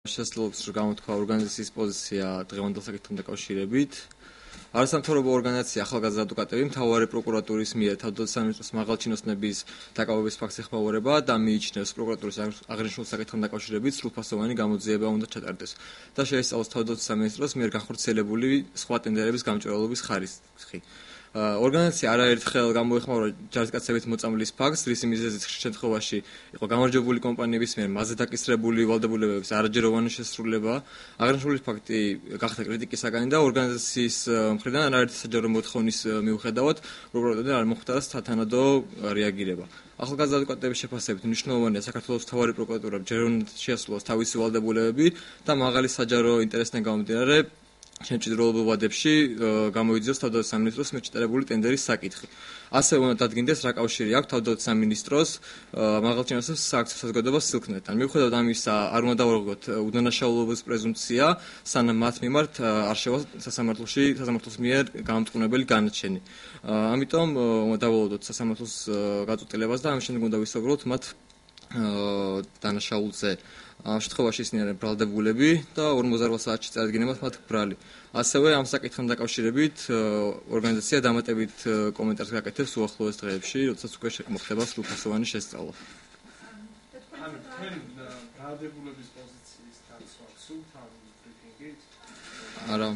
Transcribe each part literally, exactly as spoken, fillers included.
შესაძლოა რომ გამოთქვა ორგანიზაციის პოზიცია დღევანდელ საკითხთან დაკავშირებით. არასამთავრობო ორგანიზაცია ახალგაზრდა ადვოკატები მთავარი პროკურატურის მიერ თავდაცვის სამინისტროს მაღალჩინოსნების დაკავების ფაქტს ეხმაურება და მიიჩნევს პროკურატურის აღნიშნულ საკითხთან დაკავშირებით სრულფასოვანი გამოძიება უნდა ჩატარდეს და შეისწავლოს თავდაცვის სამინისტროს მიერ განხორციელებული სხვა ტენდერების გამჭვირვალობის ხარისხი. ორგანიზაცია არაერთხელ გამოეხმაურა ჯარისკაცებით მოწამვლის ფაქტს, რის მიზეზით ხშირ შემთხვევაში იყო გამარჯვებული კომპანიების მიერ მასზე დაკისრებული ვალდებულებების არაჯეროვანი შესრულება. აღნიშნული ფაქტი გახდა კრიტიკის საგანი და ორგანიზაციის მხრიდან არაერთი საჯარო მოთხოვნის მიუხედავად პროკურატურიდან არ მოხდა სათანადო რეაგირება. ახალგაზრდა ადვოკატების შეფასებით მნიშვნელოვანია საქართველოს მთავარი პროკურატურა ჯეროვნად შეასრულოს თავისი ვალდებულებები და მაღალი საჯარო ინტერესიდან გამომდინარე შემჭიდროებულ ვადებში გამოიძიოს თავდაცვის სამინისტროს მიერ ჩატარებული ტენდერის საკითხი. ასევე უნდა დადგინდეს რა კავშირი აქვს თავდაცვის სამინისტროს მაღალჩინოსნების სააქციო საზოგადოებას სილქნეტთან. მიუხედავად ამისა, არ უნდა დავარღვიოთ უდანაშაულობის პრეზუმპცია, სანამ მათ მიმართ არ შევა სასამართლოში სასამართლოს მიერ გამამტყუნებელი განაჩენი. ამიტომ უნდა დავალოდოთ სასამართლოს გაწყვეტილებას და ამის შემდეგ უნდა ვისაუბროთ მათ დანაშაულზე. ამ შემთხვევაში ისინი არიან ბრალდებულები და ორმოცდაოთხ საათში წარადგინებათ მათ ბრალი. ასევე ამ საკითხთან დაკავშირებით ორგანიზაცია დამატებით კომენტარს გაკეთებს უახლოეს დღეებში, როდესაც უკვე მოხდება სრულფასოვანი შესწავლა. ანუ თქვენ ბრალდებულების პოზიციის დაცვა სულთან ბრიფინგით? არა.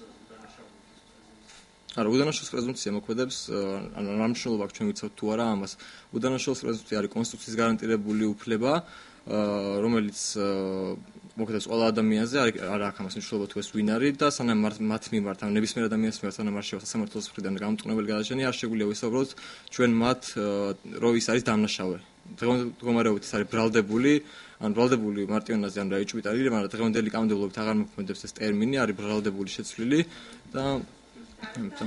არა, უდანაშაულობის პრეზუმპცია მოქმედებს, ანუ რა მნიშვნელობა აქვს ჩვენ ვიცავთ თუ არა ამას. უდანაშაულობის პრეზუმპცია არის კონსტიტუციის გარანტირებული უფლება, რომელიც მოქმედებს ყველა ადამიანზე, არ აქვს ამას მნიშვნელობა თუ ეს ვინ არის და სანამ მათ მიმართ, ან ნებისმიერ ადამიანის მიმართ, სანამ არ შევა სასამართლოს მხრიდან გამამტყუნებელი გადაჭრა, არ შეგვიძლია ვისაუბროთ ჩვენ მათ, რომ ის არის დამნაშავე. დღევანდელი მდგომარეობით ის არის ბრალდებული, ან ბრალდებული მარტივ ენაზე ან რაიჭვით არის, მაგრამ დღევანდელი კანონმდებლობით აღარ მოქმედებს ეს ტერმინი, არის ბრალდებული შეცვლილი და ამიტომ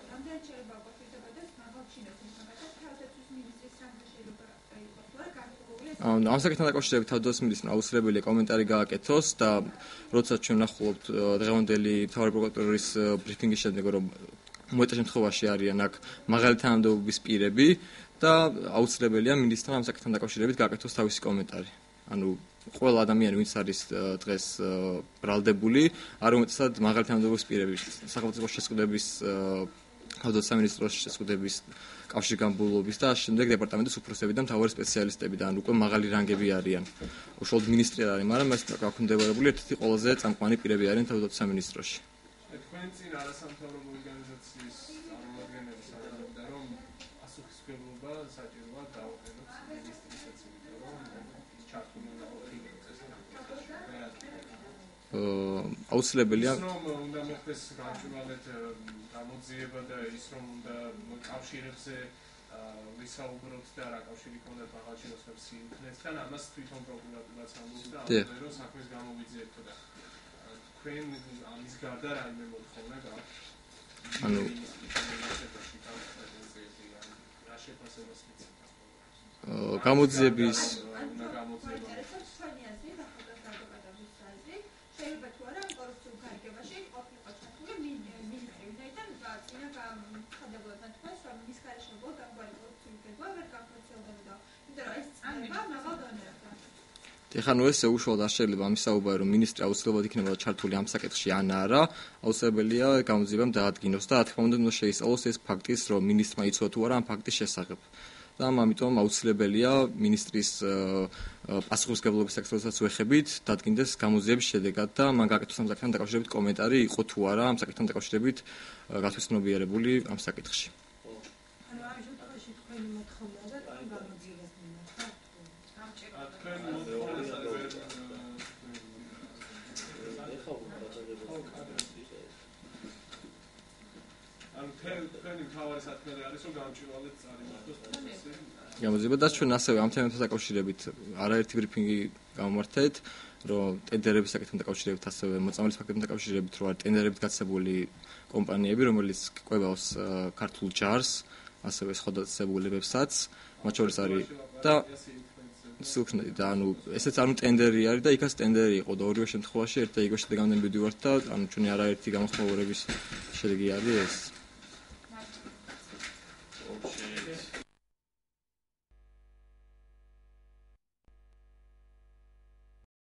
ამ საკითხთან დაკავშირებით თავდაცვის მინისტრმა აუცილებელია კომენტარი გააკეთოს და როდესაც ჩვენ ვნახულობთ დღევანდელი მთავარი პროკურატურის ბრიფინგის შემდეგ, რომ მოეწა შემთხვევაში არიან აქ მაღალი თანამდებობის პირები და აუცილებელია მინისტრმა ამ საკითხთან დაკავშირებით გააკეთოს თავისი კომენტარი. ანუ ყველა ადამიანი, ვინც არის დღეს ბრალდებული, არ უმეტესად მაღალი თანამდებობის პირები, სახელმწიფო შესყიდვების თავდაცვის სამინისტროს შესყიდვების კავშირგაბმულობის და შემდეგ დეპარტამენტის უფროსები და მთავარი სპეციალისტები და ან უკვე მაღალი რანგები არიან. უშუალოდ მინისტრი არ არის, მაგრამ ეს დაქვემდებარებული ერთ-ერთი ყველაზე წამყვანი პირები არიან თავდაცვის სამინისტროში. თქვენ წინ არასამთავრობო ორგანიზაციის წარმომადგენლები საუბრობდა, რომ პასუხისმგებლობა საჭიროა დაუყენოს მინისტრისაც, იმიტომ რომ ის ჩართული უნდა ყოფილიყოს. აუცილებელია რომ უნდა მოხდეს გამჭვირვალედ გამოძიება და ის რომ უნდა კავშირებზე ვისაუბროთ და რა კავშირი ქონდათ მაღალჩინოსნებს სილქნეტთან, ამას თვითონ პროკურატურაც ამბობს და ამბობს რომ საქმეს გამოვიძიებთ და თქვენ ამის გარდა რაიმე მოთხოვნა გაქვთ? ანუ რა შეფასებას მიცემთ? გამოძიების ეხლა ნუ ესე უშუალოდ არ შეიძლება ამის საუბარი, რომ მინისტრი აუცილებლად იქნება ჩართული ამ საკითხში ან არა, აუცილებელია გამოძიებამ დაადგინოს და რა თქმა უნდა უნდა შეისწავლოს ეს ფაქტის, რომ მინისტრმა იცოდა თუ არა ამ ფაქტის შესახებ. და ამიტომ აუცილებელია მინისტრის პასუხისმგებლობის საკითხსაც ვეხებით, დადგინდეს გამოძიების შედეგად და მან გააკეთოს ამ საკითხთან დაკავშირებით კომენტარი, იყო თუ არა ამ საკითხთან დაკავშირებით გათვითცნობიერებული ამ საკითხში. ანუ ამ შემთხვევაში თქვენი მოთხოვნა და თქვენ გამოძიებას მიმართ. გამოძიება და ჩვენ ასევე ამ თემასთან დაკავშირებით არაერთი ბრიფინგი გამოვმართეთ, რომ ტენდერების საკითხთან დაკავშირებით, ასევე მოწამვლის ფაქტებთან დაკავშირებით, რომ არის ტენდერებით გაცემული კომპანიები, რომელიც ყვებავს ქართულ ჯარს, ასევე სხვა დაწესებულებებსაც, მათ შორის არის და სილქნეტი და ანუ ესეც ანუ ტენდერი არის და იქაც ტენდერი იყო და ორივე შემთხვევაში ერთ და იგივე შედეგამდე მივდივართ და ანუ ჩვენი არაერთი გამოხმაურების შედეგი არის ეს.